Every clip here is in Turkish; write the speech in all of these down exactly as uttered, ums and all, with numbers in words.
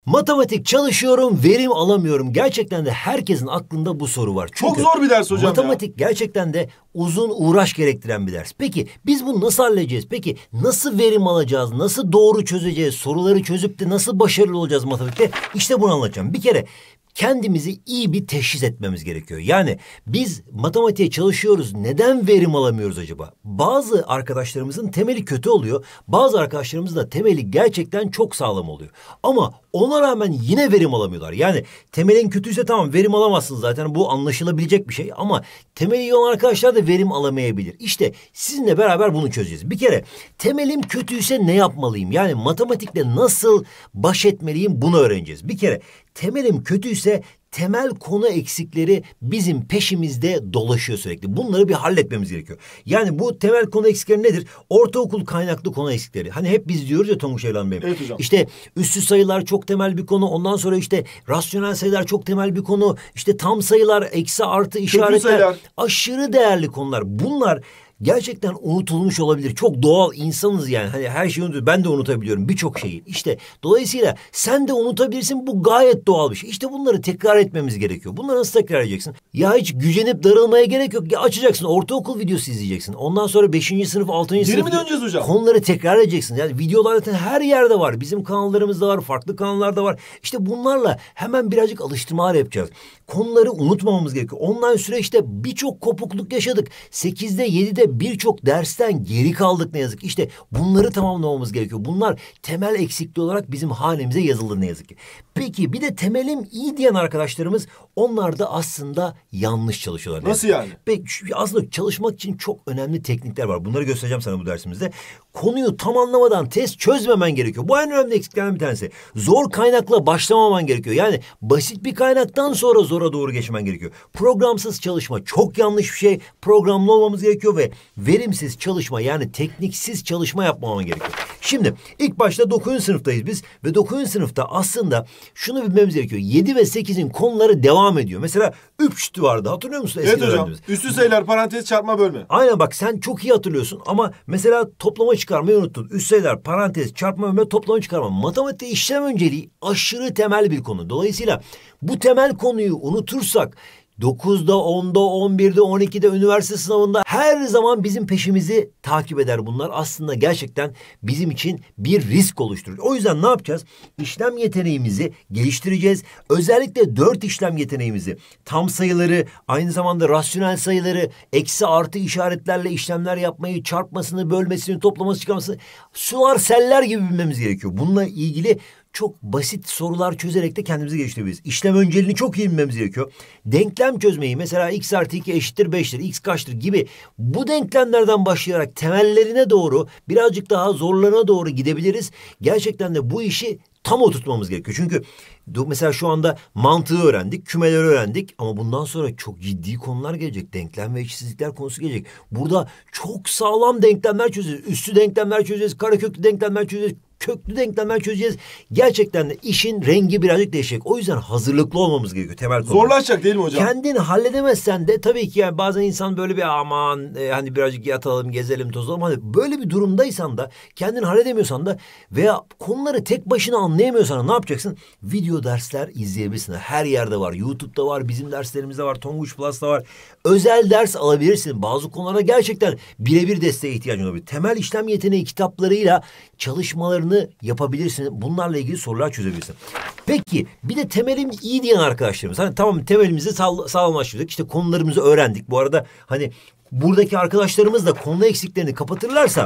Matematik çalışıyorum, verim alamıyorum. Gerçekten de herkesin aklında bu soru var. Çünkü çok zor bir ders hocam matematik ya. gerçekten de uzun uğraş gerektiren bir ders. Peki biz bunu nasıl halledeceğiz? Peki nasıl verim alacağız? Nasıl doğru çözeceğiz? Soruları çözüp de nasıl başarılı olacağız matematikte? İşte bunu anlatacağım. Bir kere kendimizi iyi bir teşhis etmemiz gerekiyor. Yani biz matematiğe çalışıyoruz. Neden verim alamıyoruz acaba? Bazı arkadaşlarımızın temeli kötü oluyor. Bazı arkadaşlarımızın da temeli gerçekten çok sağlam oluyor. Ama ona rağmen yine verim alamıyorlar. Yani temelin kötüyse tamam verim alamazsınız zaten. Bu anlaşılabilecek bir şey. Ama temeli iyi olan arkadaşlar da verim alamayabilir. İşte sizinle beraber bunu çözeceğiz. Bir kere temelim kötüyse ne yapmalıyım? Yani matematikle nasıl baş etmeliyim bunu öğreneceğiz. Bir kere temelim kötüyse temel konu eksikleri bizim peşimizde dolaşıyor sürekli. Bunları bir halletmemiz gerekiyor. Yani bu temel konu eksikleri nedir? Ortaokul kaynaklı konu eksikleri. Hani hep biz diyoruz ya Tonguç Evlan Bey. Evet hocam. İşte üssü sayılar çok temel bir konu. Ondan sonra işte rasyonel sayılar çok temel bir konu. İşte tam sayılar, eksi artı işaretler aşırı değerli konular. Bunlar gerçekten unutulmuş olabilir. Çok doğal insanız yani. Hani her şeyi unutuyoruz. Ben de unutabiliyorum birçok şeyi. İşte dolayısıyla sen de unutabilirsin. Bu gayet doğal bir şey. İşte bunları tekrar etmemiz gerekiyor. Bunları nasıl tekrar edeceksin? Ya hiç gücenip darılmaya gerek yok. Ya açacaksın. Ortaokul videosu izleyeceksin. Ondan sonra beşinci sınıf, altıncı sınıf. Geri mi döneceğiz hocam? Konuları tekrar edeceksin. Yani videolar zaten her yerde var. Bizim kanallarımızda var. Farklı kanallarda var. İşte bunlarla hemen birazcık alıştırmalar yapacağız. Konuları unutmamamız gerekiyor. Online süreçte birçok kopukluk yaşadık. sekizde, yedide birçok dersten geri kaldık ne yazık ki. İşte bunları tamamlamamız gerekiyor. Bunlar temel eksikliği olarak bizim hanemize yazıldı ne yazık ki. Peki bir de temelim iyi diyen arkadaşlarımız onlar da aslında yanlış çalışıyorlar. Nasıl yani? Peki aslında çalışmak için çok önemli teknikler var. Bunları göstereceğim sana bu dersimizde. Konuyu tam anlamadan test çözmemen gerekiyor. Bu en önemli eksiklerden bir tanesi. Zor kaynakla başlamaman gerekiyor. Yani basit bir kaynaktan sonra zora doğru geçmen gerekiyor. Programsız çalışma çok yanlış bir şey. Programlı olmamız gerekiyor ve verimsiz çalışma yani tekniksiz çalışma yapmaman gerekiyor. Şimdi ilk başta dokuzuncu sınıftayız biz ve dokuzuncu sınıfta aslında şunu bilmemiz gerekiyor. yedi ve sekizin konuları devam ediyor. Mesela üç vardı hatırlıyor musun? Evet hocam. Üstü sayılar, parantez, çarpma, bölme. Aynen bak sen çok iyi hatırlıyorsun ama mesela toplama çıkarmayı unuttun. Üst sayılar, parantez, çarpma, bölme, toplama çıkarma. Matematikte işlem önceliği aşırı temel bir konu. Dolayısıyla bu temel konuyu unutursak dokuzda, onda, on birde, on ikide üniversite sınavında her zaman bizim peşimizi takip eder bunlar. Aslında gerçekten bizim için bir risk oluşturur. O yüzden ne yapacağız? İşlem yeteneğimizi geliştireceğiz. Özellikle dört işlem yeteneğimizi, tam sayıları, aynı zamanda rasyonel sayıları, eksi artı işaretlerle işlemler yapmayı, çarpmasını, bölmesini, toplaması, çıkarmasını, sular seller gibi bilmemiz gerekiyor. Bununla ilgili çok basit sorular çözerek de kendimizi geliştirebiliriz. İşlem önceliğini çok iyi bilmemiz gerekiyor. Denklem çözmeyi mesela x artı iki eşittir beştir, x kaçtır gibi bu denklemlerden başlayarak temellerine doğru birazcık daha zorlarına doğru gidebiliriz. Gerçekten de bu işi tam oturtmamız gerekiyor. Çünkü mesela şu anda mantığı öğrendik, kümeleri öğrendik ama bundan sonra çok ciddi konular gelecek. Denklem ve eşitsizlikler konusu gelecek. Burada çok sağlam denklemler çözeceğiz. Üstü denklemler çözeceğiz, kareköklü denklemler çözeceğiz, köklü denklemler çözeceğiz. Gerçekten de işin rengi birazcık değişecek. O yüzden hazırlıklı olmamız gerekiyor temel konuda. Zorlaşacak değil mi hocam? Kendini halledemezsen de tabii ki yani bazen insan böyle bir aman e, hani birazcık yatalım, gezelim, tozalım. Hani böyle bir durumdaysan da kendini halledemiyorsan da veya konuları tek başına anlayamıyorsan ne yapacaksın? Video dersler izleyebilirsin. Her yerde var. YouTube'da var, bizim derslerimizde var, Tonguç Plus'ta var. Özel ders alabilirsin. Bazı konulara gerçekten birebir desteğe ihtiyacın olabilir. Temel işlem yeteneği kitaplarıyla çalışmalarını yapabilirsin. Bunlarla ilgili sorular çözebilirsin. Peki bir de temelim iyi diyen arkadaşlarımız. Hani tamam temelimizi sağ, sağlamlaştırdık. İşte konularımızı öğrendik. Bu arada hani buradaki arkadaşlarımız da konu eksiklerini kapatırlarsa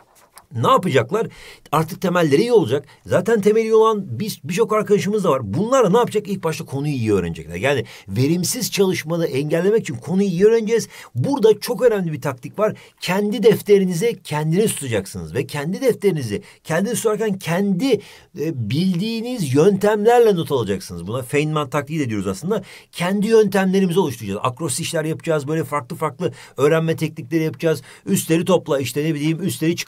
ne yapacaklar? Artık temelleri iyi olacak. Zaten temeli iyi olan biz birçok arkadaşımız da var. Bunlar ne yapacak? İlk başta konuyu iyi öğrenecekler. Yani verimsiz çalışmanı engellemek için konuyu iyi öğreneceğiz. Burada çok önemli bir taktik var. Kendi defterinize kendiniz tutacaksınız ve kendi defterinizi kendiniz tutarken kendi e, bildiğiniz yöntemlerle not alacaksınız. Buna Feynman taktiği de diyoruz aslında. Kendi yöntemlerimizi oluşturacağız. Akrostişler yapacağız. Böyle farklı farklı öğrenme teknikleri yapacağız. Üstleri topla işte ne bileyim üstleri çıkar gibi böyle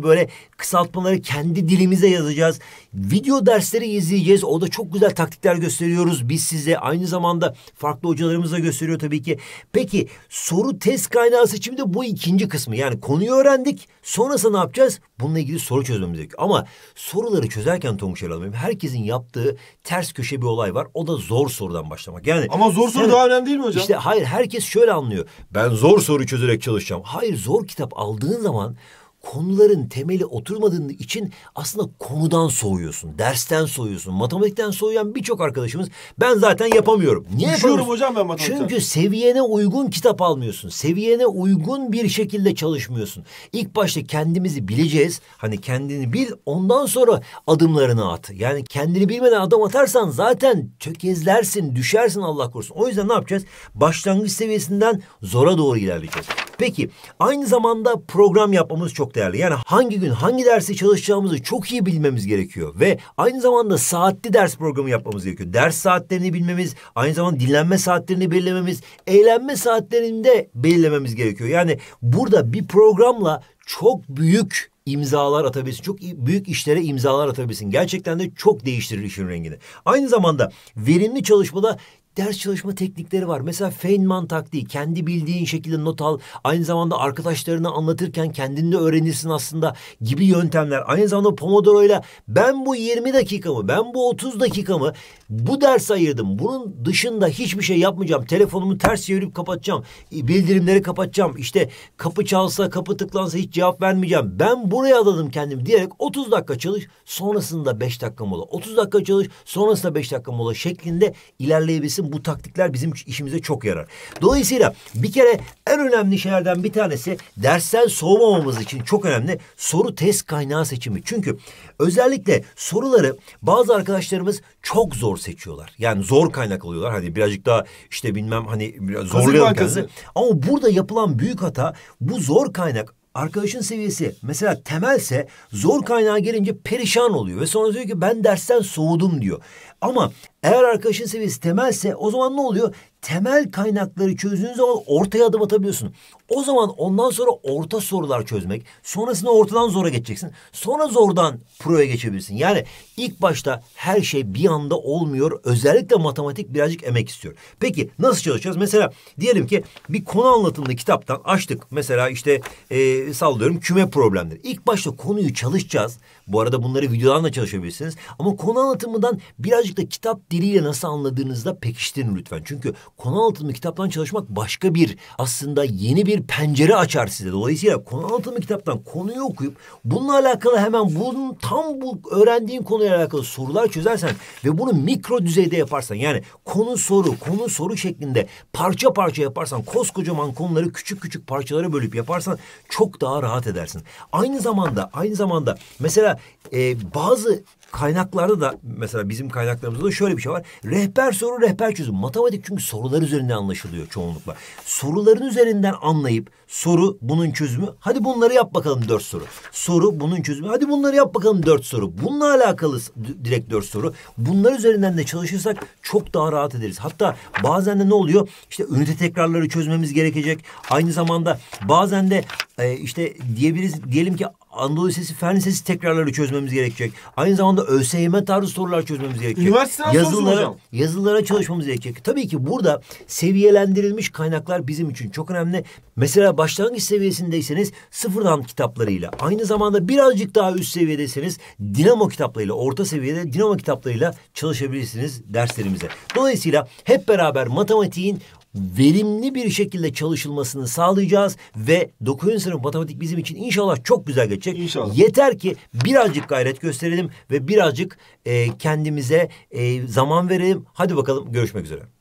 böyle kısaltmaları kendi dilimize yazacağız. Video dersleri izleyeceğiz. O da çok güzel taktikler gösteriyoruz biz size. Aynı zamanda farklı hocalarımız da gösteriyor tabii ki. Peki soru test kaynağı seçimi de bu ikinci kısmı. Yani konuyu öğrendik. Sonrasında ne yapacağız? Bununla ilgili soru çözmemiz gerekiyor. Ama soruları çözerken Tonguç Eral'ım, herkesin yaptığı ters köşe bir olay var. O da zor sorudan başlamak. Yani ama zor soru sen, daha önemli değil mi hocam? İşte hayır, herkes şöyle anlıyor. Ben zor soru çözerek çalışacağım. Hayır, zor kitap aldığın zaman konuların temeli oturmadığı için aslında konudan soğuyorsun, dersten soğuyorsun. Matematikten soğuyan birçok arkadaşımız ben zaten yapamıyorum. Niye Düşüyorum hocam ben matematikten. Çünkü seviyene uygun kitap almıyorsun. Seviyene uygun bir şekilde çalışmıyorsun. İlk başta kendimizi bileceğiz. Hani kendini bil, ondan sonra adımlarını at. Yani kendini bilmeden adım atarsan zaten tökezlersin, düşersin Allah korusun. O yüzden ne yapacağız? Başlangıç seviyesinden zora doğru ilerleyeceğiz. Peki aynı zamanda program yapmamız çok değerli. Yani hangi gün hangi dersi çalışacağımızı çok iyi bilmemiz gerekiyor. Ve aynı zamanda saatli ders programı yapmamız gerekiyor. Ders saatlerini bilmemiz, aynı zamanda dinlenme saatlerini belirlememiz, eğlenme saatlerini de belirlememiz gerekiyor. Yani burada bir programla çok büyük imzalar atabilirsin. Çok büyük işlere imzalar atabilirsin. Gerçekten de çok değiştirir işin rengini. Aynı zamanda verimli çalışmada ders çalışma teknikleri var. Mesela Feynman taktiği, kendi bildiğin şekilde not al. Aynı zamanda arkadaşlarına anlatırken kendini de öğrenirsin aslında gibi yöntemler. Aynı zamanda Pomodoro'yla ben bu yirmi dakikamı, ben bu otuz dakikamı bu ders ayırdım. Bunun dışında hiçbir şey yapmayacağım. Telefonumu ters çevirip kapatacağım. Bildirimleri kapatacağım. İşte kapı çalsa, kapı tıklansa hiç cevap vermeyeceğim. Ben buraya adadım kendimi diyerek otuz dakika çalış. Sonrasında beş dakika mola. otuz dakika çalış. Sonrasında beş dakika mola şeklinde ilerleyebilsin. Bu taktikler bizim işimize çok yarar. Dolayısıyla bir kere en önemli şeylerden bir tanesi dersten soğumamamız için çok önemli soru test kaynağı seçimi. Çünkü özellikle soruları bazı arkadaşlarımız çok zor seçiyorlar. Yani zor kaynak alıyorlar. Hani birazcık daha işte bilmem hani biraz zorlayalım kendimizi. Ama burada yapılan büyük hata bu zor kaynak. Arkadaşın seviyesi mesela temelse zor kaynağa gelince perişan oluyor ve sonra diyor ki ben dersten soğudum diyor. Ama eğer arkadaşın seviyesi temelse o zaman ne oluyor? Temel kaynakları çözdüğün zaman ortaya adım atabiliyorsun. O zaman ondan sonra orta sorular çözmek, sonrasında ortadan zora geçeceksin. Sonra zordan pro'ya geçebilirsin. Yani ilk başta her şey bir anda olmuyor. Özellikle matematik birazcık emek istiyor. Peki nasıl çalışacağız? Mesela diyelim ki bir konu anlatımlı kitaptan açtık. Mesela işte e, sallıyorum küme problemleri. İlk başta konuyu çalışacağız. Bu arada bunları videodan da çalışabilirsiniz. Ama konu anlatımından birazcık da kitap diliyle nasıl anladığınızda pekiştirin lütfen. Çünkü konu anlatımlı kitaptan çalışmak başka bir aslında yeni bir pencere açar size. Dolayısıyla konu anlatımlı kitaptan konuyu okuyup bununla alakalı hemen bunun tam bu öğrendiğin konuyla alakalı sorular çözersen ve bunu mikro düzeyde yaparsan yani konu soru konu soru şeklinde parça parça yaparsan koskocaman konuları küçük küçük parçalara bölüp yaparsan çok daha rahat edersin. Aynı zamanda aynı zamanda mesela e, bazı kaynaklarda da mesela bizim kaynaklarımızda da şöyle bir şey var. Rehber soru, rehber çözüm. Matematik çünkü sorular üzerinden anlaşılıyor çoğunlukla. Soruların üzerinden anlayıp soru bunun çözümü. Hadi bunları yap bakalım dört soru. Soru bunun çözümü. Hadi bunları yap bakalım dört soru. Bununla alakalı direkt dört soru. Bunlar üzerinden de çalışırsak çok daha rahat ederiz. Hatta bazen de ne oluyor? İşte ünite tekrarları çözmemiz gerekecek. Aynı zamanda bazen de e, işte diyebiliriz diyelim ki Anadolu Lisesi Fen Lisesi tekrarları çözmemiz gerekecek. Aynı zamanda ÖSYM tarzı sorular çözmemiz gerekecek. Üniversiteden yazılara, hocam. yazılara çalışmamız gerekecek. Tabii ki burada seviyelendirilmiş kaynaklar bizim için çok önemli. Mesela başlangıç seviyesindeyseniz sıfırdan kitaplarıyla, aynı zamanda birazcık daha üst seviyedeyseniz Dinamo kitaplarıyla, orta seviyede Dinamo kitaplarıyla çalışabilirsiniz derslerimize. Dolayısıyla hep beraber matematiğin verimli bir şekilde çalışılmasını sağlayacağız ve dokuzuncu sınıf matematik bizim için inşallah çok güzel geçecek. İnşallah. Yeter ki birazcık gayret gösterelim ve birazcık e, kendimize e, zaman verelim. Hadi bakalım, görüşmek üzere.